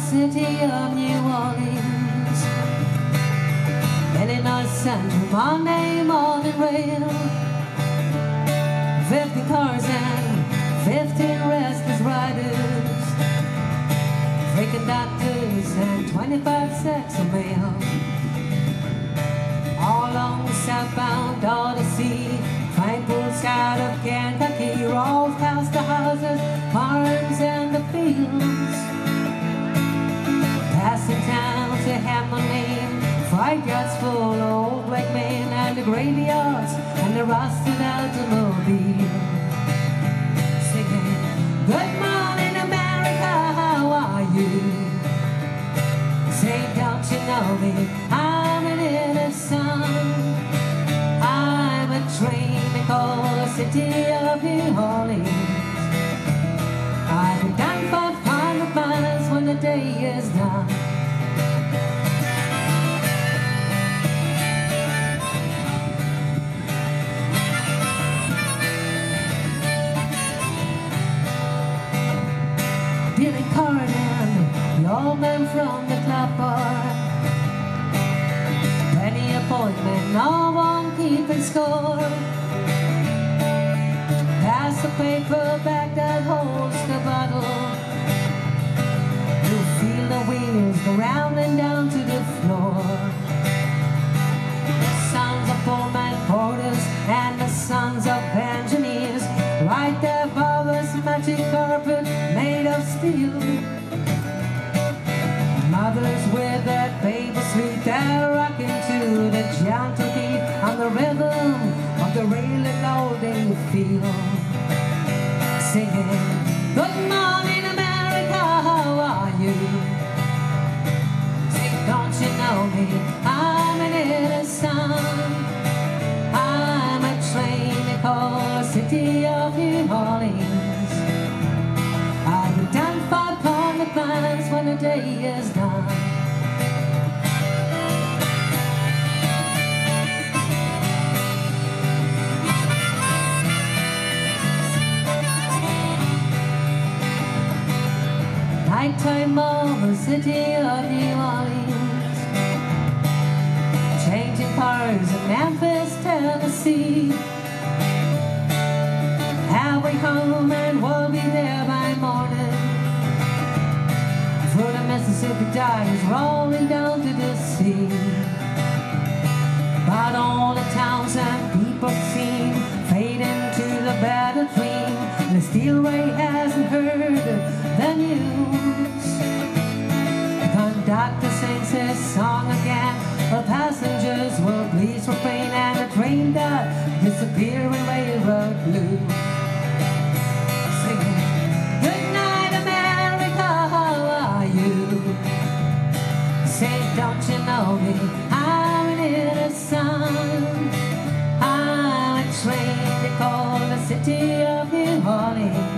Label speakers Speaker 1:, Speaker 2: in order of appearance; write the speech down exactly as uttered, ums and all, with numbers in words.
Speaker 1: city of New Orleans. Illinois Central, Monday morning rail. Fifty cars and fifteen restless riders, three conductors and twenty-five sets of mail. All along the southbound Odyssey, train pulls out of Kentucky, rolls past the houses, farms and the fields. Passing town to Hamlin, freight yards full of old black men, and the graveyards and the rusted automobile. Singing, good morning America, how are you? Say, don't you know me? I'm an innocent. I'm a train that calls the city of New Orleans. I've been done five hundred miles when the day is done. Billy Carden, the old man from the club bar. Penny appointment, no one keeping score. Pass the paper bag that holds the bottle. You feel the wheels go round and down to the floor. The sons of foreman porters and the sons of engineers, right there above us, magic carpet made of steel. Mothers with that baby sweet, they're rocking to the gentle beat on the rhythm of the railing load they feel. Singing, good morning America, how are you? Say, don't you know me? I'm an innocent. I'm a train that calls the city of New Orleans. I've been done five hundred miles when the day is done. Nighttime over the city of New Orleans, changing cars in Memphis, Tennessee. Halfway home and we'll be there by morning. Through the Mississippi Dykes, rolling down to the sea. But all the towns and people seem fade into the better dream. The steel ray hasn't heard the news. The conductor sings his song again. The passengers will please refrain, and the train that disappear in railroad blue. Singing, good night America, how are you? Say, don't you know me? I'm an innocent. I'm a train they call the city of New Orleans.